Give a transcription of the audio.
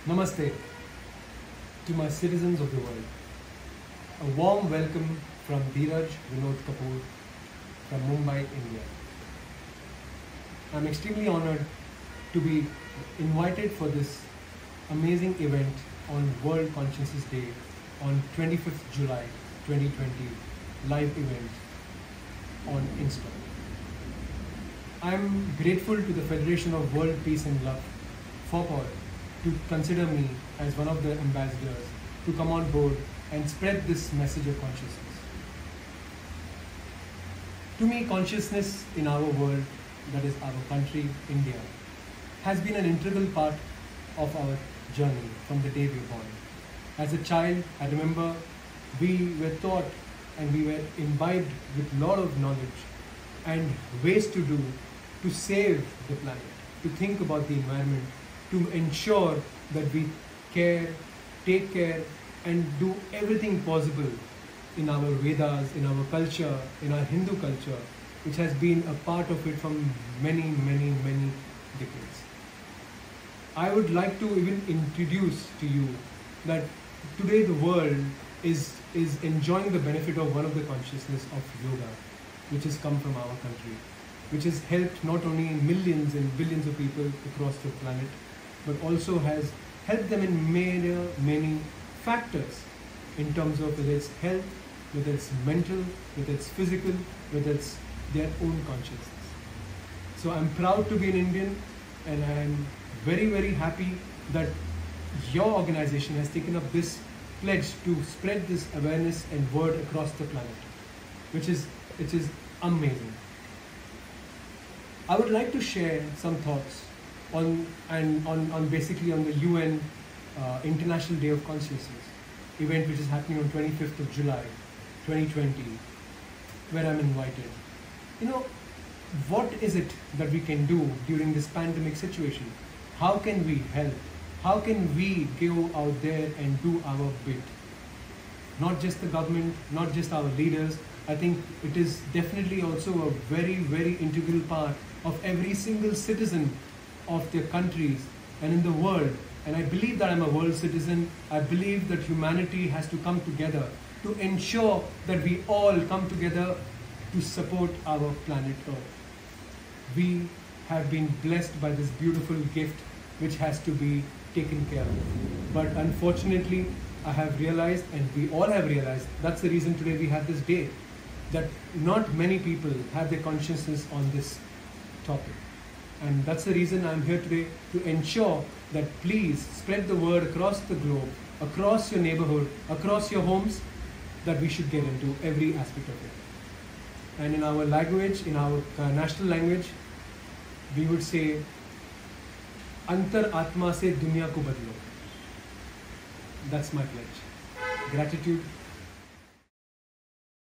Namaste to my citizens of the world. A warm welcome from Dheeraj Vinod Kapoor from Mumbai, India. I'm extremely honored to be invited for this amazing event on World Consciousness Day on 25th July 2020, live event on Insta. I'm grateful to the Federation of World Peace and Love, FOPOL, to consider me as one of the ambassadors to come on board and spread this message of consciousness. To me, consciousness in our world, that is our country, India, has been an integral part of our journey from the day we were born. As a child, I remember we were taught and we were imbibed with a lot of knowledge and ways to do to save the planet, to think about the environment, to ensure that we care, take care, and do everything possible in our Vedas, in our culture, in our Hindu culture, which has been a part of it from many, many, many decades. I would like to even introduce to you that today the world is enjoying the benefit of one of the consciousness of yoga, which has come from our country, which has helped not only millions and billions of people across the planet, but also has helped them in many factors in terms of whether it's health, whether it's mental, whether it's physical, whether it's their own consciousness. So I'm proud to be an Indian, and I'm very, very happy that your organization has taken up this pledge to spread this awareness and word across the planet, which is amazing. I would like to share some thoughts on basically on the UN International Day of Consciousness event, which is happening on 25th of July 2020, where I'm invited. You know, what is it that we can do during this pandemic situation? How can we help? How can we go out there and do our bit? Not just the government, not just our leaders. I think it is definitely also a very, very integral part of every single citizen of their countries and in the world. And I believe that I'm a world citizen. I believe that humanity has to come together to ensure that we all come together to support our planet Earth. We have been blessed by this beautiful gift which has to be taken care of. But unfortunately, I have realized, and we all have realized, that's the reason today we have this day, that not many people have their consciousness on this topic. And that's the reason I'm here today, to ensure that please spread the word across the globe, across your neighborhood, across your homes, that we should get into every aspect of it. And in our language, in our national language, we would say, Antar Atma se Dunya ko badlo. That's my pledge. Gratitude.